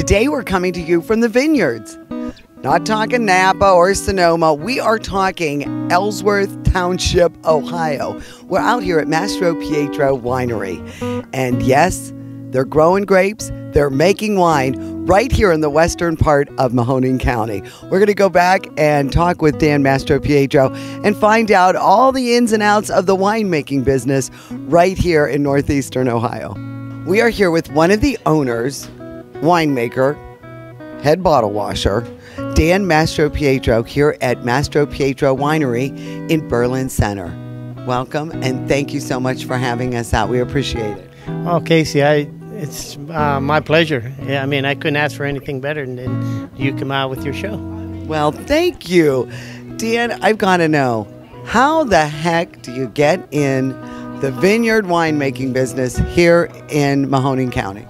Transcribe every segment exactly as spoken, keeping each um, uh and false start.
Today we're coming to you from the vineyards. Not talking Napa or Sonoma. We are talking Ellsworth Township, Ohio. We're out here at Mastro Pietro Winery. And yes, they're growing grapes. They're making wine right here in the western part of Mahoning County. We're going to go back and talk with Dan Mastro Pietro and find out all the ins and outs of the winemaking business right here in northeastern Ohio. We are here with one of the owners, winemaker, head bottle washer, Dan Mastro Pietro, here at Mastro Pietro Winery in Berlin Center. Welcome, and thank you so much for having us out. We appreciate it. Oh, Casey, I, it's uh, my pleasure. Yeah, I mean, I couldn't ask for anything better than you come out with your show. Well, thank you. Dan, I've got to know, how the heck do you get in the vineyard winemaking business here in Mahoning County?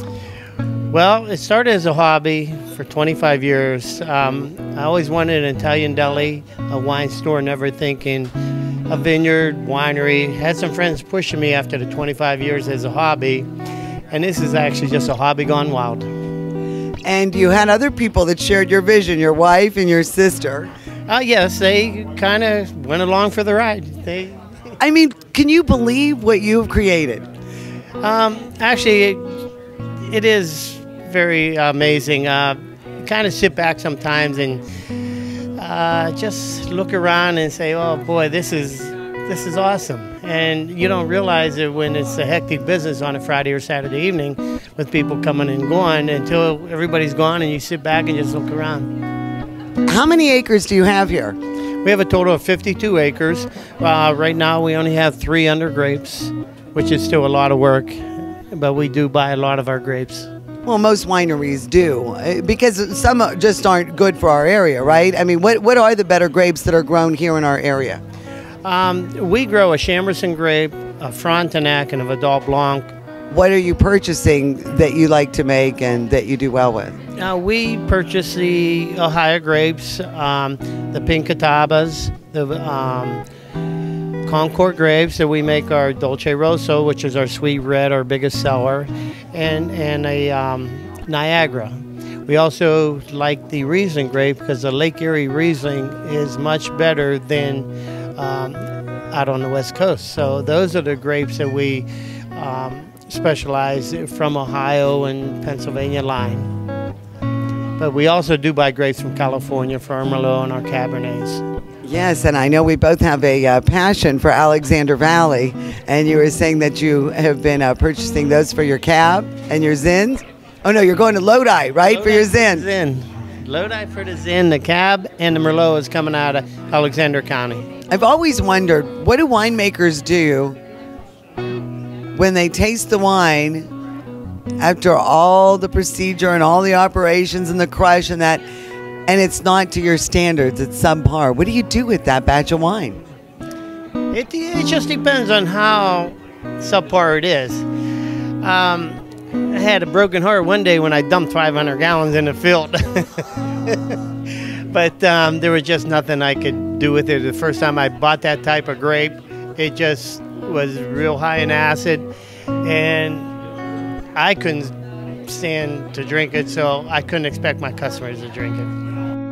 Well, it started as a hobby for twenty-five years. Um, I always wanted an Italian deli, a wine store, never thinking a vineyard, winery. Had some friends pushing me after the twenty-five years as a hobby, and this is actually just a hobby gone wild. And you had other people that shared your vision, your wife and your sister. Uh, yes, they kind of went along for the ride. They, I mean, can you believe what you've created? Um, actually, it, it is very amazing. Uh, kind of sit back sometimes and uh, just look around and say, "Oh boy, this is this is awesome." And you don't realize it when it's a hectic business on a Friday or Saturday evening with people coming and going until everybody's gone and you sit back and just look around. How many acres do you have here? We have a total of fifty-two acres. Uh, right now we only have three under grapes, which is still a lot of work, but we do buy a lot of our grapes. Well, most wineries do, because some just aren't good for our area, right? I mean, what, what are the better grapes that are grown here in our area? Um, we grow a Chambourcin grape, a Frontenac, and a Vidal Blanc. What are you purchasing that you like to make and that you do well with? Uh, we purchase the Ohio grapes, um, the Pink Catabas, the um, Concord grapes that we make our Dolce Rosso, which is our sweet red, our biggest seller, and, and a um, Niagara. We also like the Riesling grape because the Lake Erie Riesling is much better than um, out on the West Coast. So those are the grapes that we um, specialize from Ohio and Pennsylvania line. But we also do buy grapes from California for our Merlot and our Cabernets. Yes, and I know we both have a uh, passion for Alexander Valley, and you were saying that you have been uh, purchasing those for your Cab and your Zins. Oh no, you're going to Lodi, right, Lodi for your Zin? Zin. Lodi for the Zin, the Cab, and the Merlot is coming out of Alexander County. I've always wondered, what do winemakers do when they taste the wine after all the procedure and all the operations and the crush and that, and it's not to your standards, it's subpar? What do you do with that batch of wine? It, it just depends on how subpar it is. Um, I had a broken heart one day when I dumped five hundred gallons in the field. But um, there was just nothing I could do with it. The first time I bought that type of grape, it just was real high in acid, and I couldn't stand to drink it, so I couldn't expect my customers to drink it.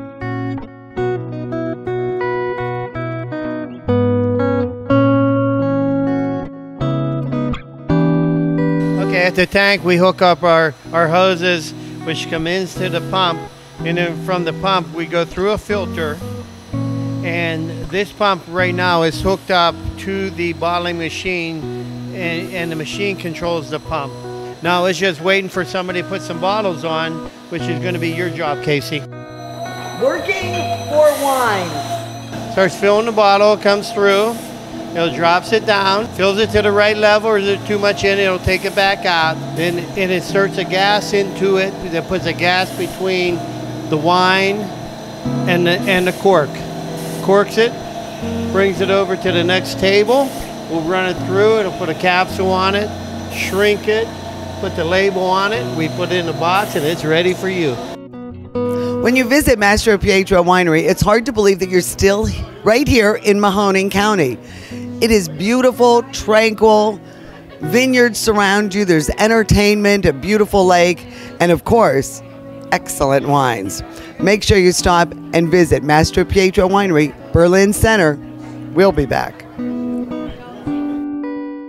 Okay, at the tank we hook up our, our hoses, which come into the pump, and then from the pump we go through a filter, and this pump right now is hooked up to the bottling machine, and, and the machine controls the pump. Now it's just waiting for somebody to put some bottles on, which is going to be your job, Casey. Working for wine. Starts filling the bottle, comes through, it drops it down, fills it to the right level, or is there too much in it, it'll take it back out. Then it inserts a gas into it that puts a gas between the wine and the, and the cork. Corks it, brings it over to the next table. We'll run it through, it'll put a capsule on it, shrink it, put the label on it, we put it in a box, and it's ready for you. When you visit Mastro Pietro Winery, it's hard to believe that you're still right here in Mahoning County. It is beautiful, tranquil, vineyards surround you, there's entertainment, a beautiful lake, and of course, excellent wines. Make sure you stop and visit Mastro Pietro Winery, Berlin Center. We'll be back.